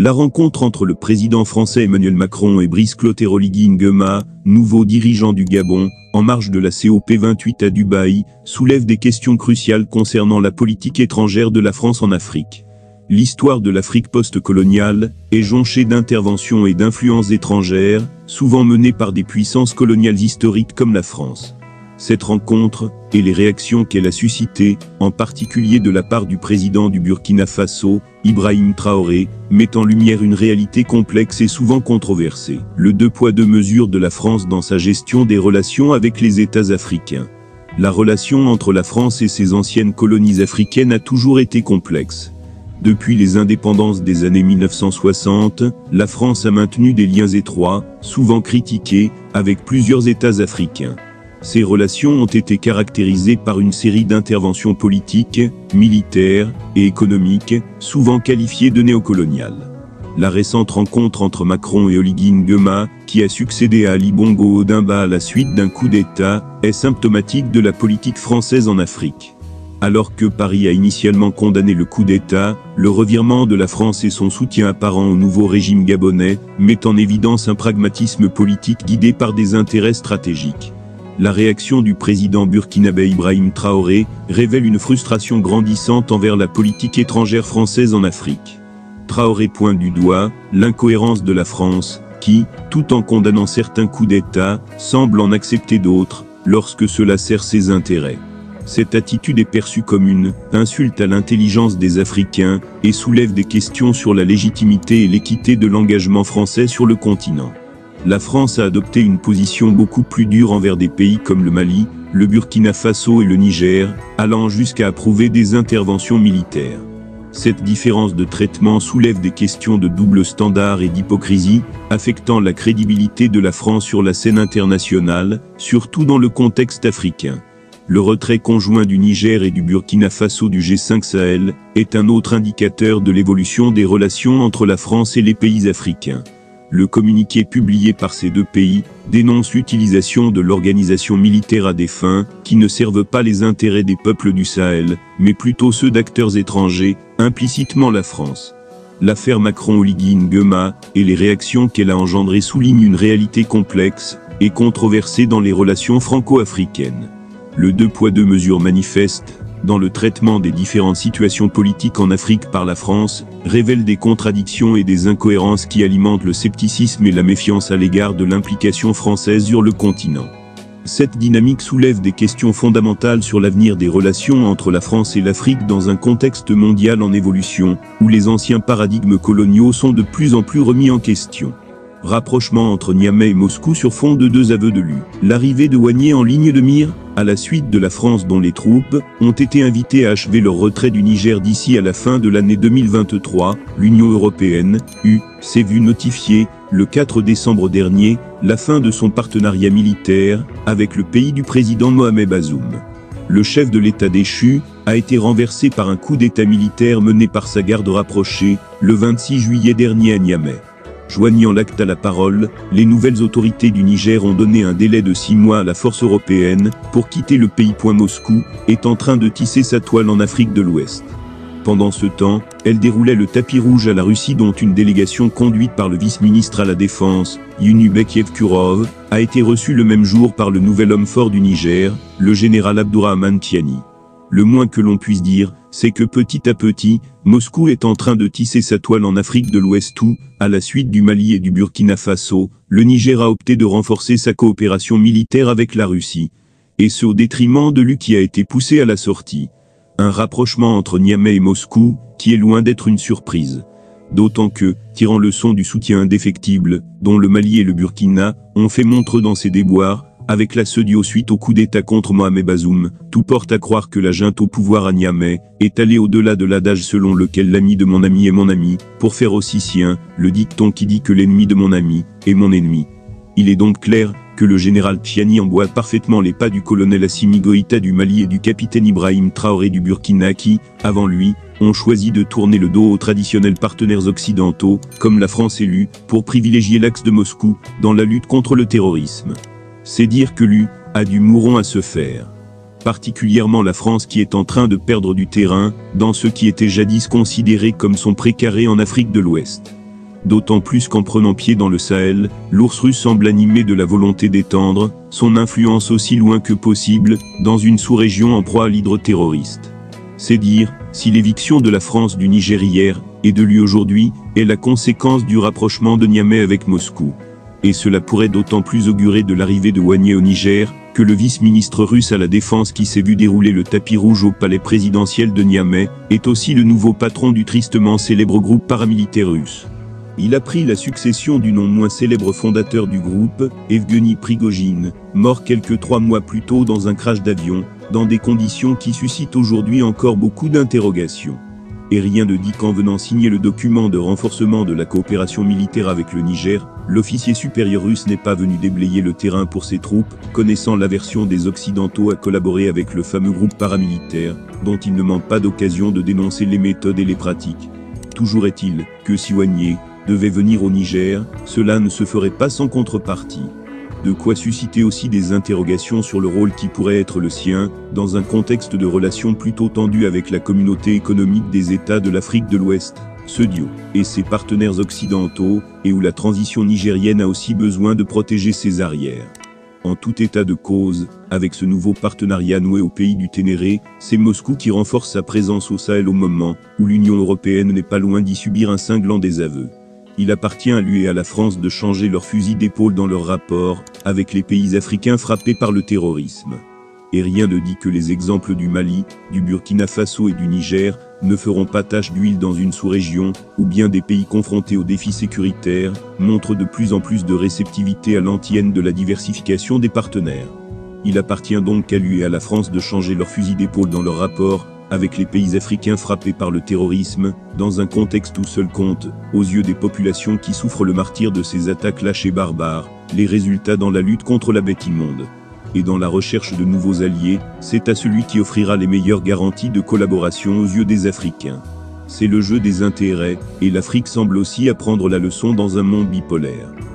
La rencontre entre le président français Emmanuel Macron et Brice Clotaire Oligui Nguema, nouveau dirigeant du Gabon, en marge de la COP28 à Dubaï, soulève des questions cruciales concernant la politique étrangère de la France en Afrique. L'histoire de l'Afrique post-coloniale est jonchée d'interventions et d'influences étrangères, souvent menées par des puissances coloniales historiques comme la France. Cette rencontre, et les réactions qu'elle a suscitées, en particulier de la part du président du Burkina Faso, Ibrahim Traoré, met en lumière une réalité complexe et souvent controversée. Le deux poids deux mesures de la France dans sa gestion des relations avec les États africains. La relation entre la France et ses anciennes colonies africaines a toujours été complexe. Depuis les indépendances des années 1960, la France a maintenu des liens étroits, souvent critiqués, avec plusieurs États africains. Ces relations ont été caractérisées par une série d'interventions politiques, militaires et économiques, souvent qualifiées de néocoloniales. La récente rencontre entre Macron et Oligui Nguema, qui a succédé à Ali Bongo Ondimba à la suite d'un coup d'État, est symptomatique de la politique française en Afrique. Alors que Paris a initialement condamné le coup d'État, le revirement de la France et son soutien apparent au nouveau régime gabonais met en évidence un pragmatisme politique guidé par des intérêts stratégiques. La réaction du président burkinabé Ibrahim Traoré révèle une frustration grandissante envers la politique étrangère française en Afrique. Traoré pointe du doigt l'incohérence de la France, qui, tout en condamnant certains coups d'État, semble en accepter d'autres, lorsque cela sert ses intérêts. Cette attitude est perçue comme une insulte à l'intelligence des Africains et soulève des questions sur la légitimité et l'équité de l'engagement français sur le continent. La France a adopté une position beaucoup plus dure envers des pays comme le Mali, le Burkina Faso et le Niger, allant jusqu'à approuver des interventions militaires. Cette différence de traitement soulève des questions de double standard et d'hypocrisie, affectant la crédibilité de la France sur la scène internationale, surtout dans le contexte africain. Le retrait conjoint du Niger et du Burkina Faso du G5 Sahel est un autre indicateur de l'évolution des relations entre la France et les pays africains. Le communiqué publié par ces deux pays dénonce l'utilisation de l'organisation militaire à des fins qui ne servent pas les intérêts des peuples du Sahel, mais plutôt ceux d'acteurs étrangers, implicitement la France. L'affaire Macron-Oligui Nguema et les réactions qu'elle a engendrées soulignent une réalité complexe et controversée dans les relations franco-africaines. Le deux poids deux mesures manifeste, dans le traitement des différentes situations politiques en Afrique par la France, révèle des contradictions et des incohérences qui alimentent le scepticisme et la méfiance à l'égard de l'implication française sur le continent. Cette dynamique soulève des questions fondamentales sur l'avenir des relations entre la France et l'Afrique dans un contexte mondial en évolution, où les anciens paradigmes coloniaux sont de plus en plus remis en question. Rapprochement entre Niamey et Moscou sur fond de deux aveux de l'U. L'arrivée de Wagner en ligne de mire, à la suite de la France dont les troupes ont été invitées à achever leur retrait du Niger d'ici à la fin de l'année 2023, l'Union européenne, s'est vue notifier, le 4 décembre dernier, la fin de son partenariat militaire avec le pays du président Mohamed Bazoum. Le chef de l'État déchu a été renversé par un coup d'État militaire mené par sa garde rapprochée, le 26 juillet dernier à Niamey. Joignant l'acte à la parole, les nouvelles autorités du Niger ont donné un délai de 6 mois à la force européenne pour quitter le pays. Moscou est en train de tisser sa toile en Afrique de l'Ouest. Pendant ce temps, elle déroulait le tapis rouge à la Russie dont une délégation conduite par le vice-ministre à la Défense, Younubek Yevkurov, a été reçue le même jour par le nouvel homme fort du Niger, le général Abdourahmane Tiani. Le moins que l'on puisse dire, c'est que petit à petit, Moscou est en train de tisser sa toile en Afrique de l'Ouest où, à la suite du Mali et du Burkina Faso, le Niger a opté de renforcer sa coopération militaire avec la Russie. Et ce au détriment de l'U qui a été poussé à la sortie. Un rapprochement entre Niamey et Moscou, qui est loin d'être une surprise. D'autant que, tirant leçon du soutien indéfectible, dont le Mali et le Burkina ont fait montre dans ces déboires, avec la CEDEAO suite au coup d'État contre Mohamed Bazoum, tout porte à croire que la junte au pouvoir à Niamey est allée au-delà de l'adage selon lequel l'ami de mon ami est mon ami, pour faire aussi sien le dicton qui dit que l'ennemi de mon ami est mon ennemi. Il est donc clair que le général Tiani emboîte parfaitement les pas du colonel Assimi Goïta du Mali et du capitaine Ibrahim Traoré du Burkina qui, avant lui, ont choisi de tourner le dos aux traditionnels partenaires occidentaux, comme la France et l'U, pour privilégier l'axe de Moscou dans la lutte contre le terrorisme. C'est dire que l'U a du mouron à se faire. Particulièrement la France qui est en train de perdre du terrain dans ce qui était jadis considéré comme son précaré en Afrique de l'Ouest. d'autant plus qu'en prenant pied dans le Sahel, l'ours russe semble animé de la volonté d'étendre son influence aussi loin que possible dans une sous-région en proie à l'hydre terroriste. C'est dire si l'éviction de la France du Niger hier et de lui aujourd'hui est la conséquence du rapprochement de Niamey avec Moscou. Et cela pourrait d'autant plus augurer de l'arrivée de Wagner au Niger que le vice-ministre russe à la Défense qui s'est vu dérouler le tapis rouge au palais présidentiel de Niamey est aussi le nouveau patron du tristement célèbre groupe paramilitaire russe. Il a pris la succession du non moins célèbre fondateur du groupe, Evgeny Prigojine, mort quelques 3 mois plus tôt dans un crash d'avion, dans des conditions qui suscitent aujourd'hui encore beaucoup d'interrogations. Et rien ne dit qu'en venant signer le document de renforcement de la coopération militaire avec le Niger, l'officier supérieur russe n'est pas venu déblayer le terrain pour ses troupes, connaissant l'aversion des Occidentaux à collaborer avec le fameux groupe paramilitaire, dont il ne manque pas d'occasion de dénoncer les méthodes et les pratiques. Toujours est-il que si Wagner devait venir au Niger, cela ne se ferait pas sans contrepartie. De quoi susciter aussi des interrogations sur le rôle qui pourrait être le sien, dans un contexte de relations plutôt tendues avec la communauté économique des États de l'Afrique de l'Ouest, CEDEAO, et ses partenaires occidentaux, et où la transition nigérienne a aussi besoin de protéger ses arrières. En tout état de cause, avec ce nouveau partenariat noué au pays du Ténéré, c'est Moscou qui renforce sa présence au Sahel au moment où l'Union européenne n'est pas loin d'y subir un cinglant désaveu. Il appartient à lui et à la France de changer leur fusil d'épaule dans leur rapport avec les pays africains frappés par le terrorisme. Et rien ne dit que les exemples du Mali, du Burkina Faso et du Niger ne feront pas tache d'huile dans une sous-région, où bien des pays confrontés aux défis sécuritaires montrent de plus en plus de réceptivité à l'antienne de la diversification des partenaires. Il appartient donc à lui et à la France de changer leur fusil d'épaule dans leur rapport avec les pays africains frappés par le terrorisme, dans un contexte où seul compte, aux yeux des populations qui souffrent le martyre de ces attaques lâches et barbares, les résultats dans la lutte contre la bête immonde. Et dans la recherche de nouveaux alliés, c'est à celui qui offrira les meilleures garanties de collaboration aux yeux des Africains. C'est le jeu des intérêts, et l'Afrique semble aussi apprendre la leçon dans un monde bipolaire.